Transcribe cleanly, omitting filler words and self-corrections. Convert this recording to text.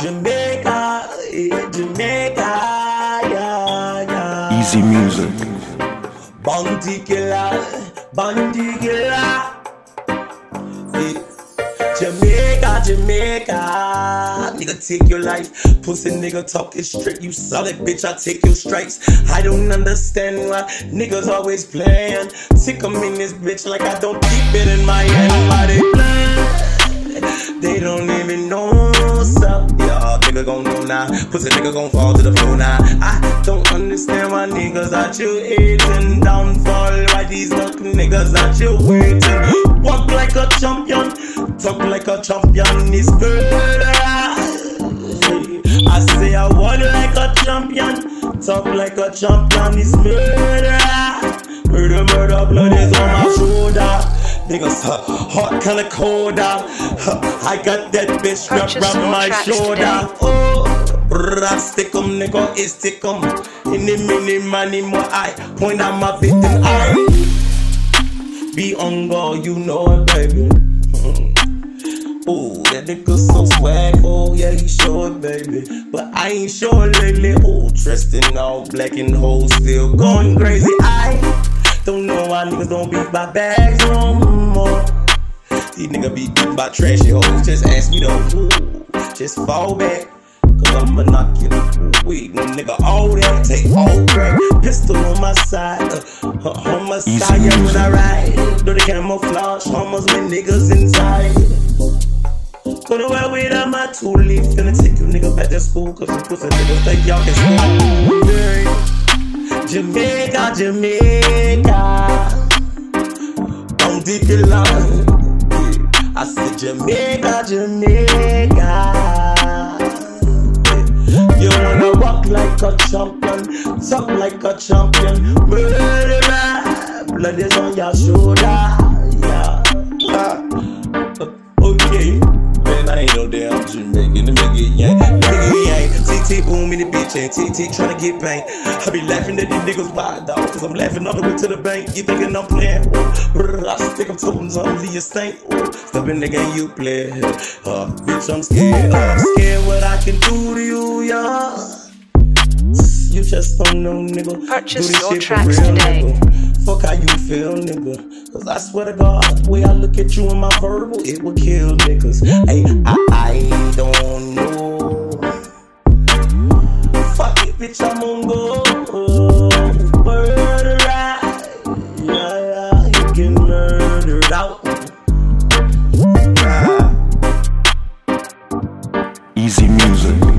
Jamaica, Jamaica, yeah, yeah. Easy music. Bounty killer, bounty killer. Jamaica, Jamaica. Nigga, take your life. Pussy nigga talking straight. You solid bitch, I take your stripes. I don't understand why niggas always playing. Sick 'em in this bitch like I don't keep it in my hand. Why they play? They don't even know what's up. Y'all nigga gon' know now. Pussy nigga gon' fall to the floor now. I don't understand why niggas are chill hating. Downfall, why these little niggas are chill waiting. Walk like a champion, talk like a champion. It's murder. I say I walk like a champion, talk like a champion. It's murder. Murder, murder, blood is on my shoulder. Niggas hot kinda cold out. I got that bitch wrapped around my shoulder. Oh, I stick 'em, nigga, it's stick 'em. In the mini money, more I point out my victim eye. Be on guard, you know it, baby. Ooh, that nigga so swag, oh yeah, he show it, baby. But I ain't sure lately. Ooh, dressed in all black and hoes still going crazy. I don't know why niggas don't beat my bags no more. These niggas be beating by trashy hoes. Just ask me though, just fall back, cause I'ma knock you weak, nigga. All that, take all crack. Pistol on my side, homicide, yeah, when I ride. Do the camouflage, homos with niggas inside. Go to where without my two-leaf. Finna take you nigga back to school, cause you pussy niggas think y'all can school. Jamaica, Jamaica. Don't dig it long. I said Jamaica, Jamaica. You wanna walk like a champion, talk like a champion. Murderer, blood is on your shoulder. Yeah. Okay. Man, I ain't no damn Jamaican. The nigga yank, nigga yank. TT boom in the bitch and TT tryna get bang. I be laughing at these niggas wild dog, cause I'm laughing all the way to the bank. You thinking I'm playing? I stick them toes on the stink. Step in the game you play. Bitch, I'm scared. Scared what I can do to you, yeah. You just don't know, nigga. Purchase your tracks today. Nigga. Fuck how you feel, nigga. Cause I swear to God, the way I look at you in my verbal, it would kill niggas. Hey, I don't know. Fuck it, bitch, I'm on go. Murder right. Yeah, you get murdered out. Easy music.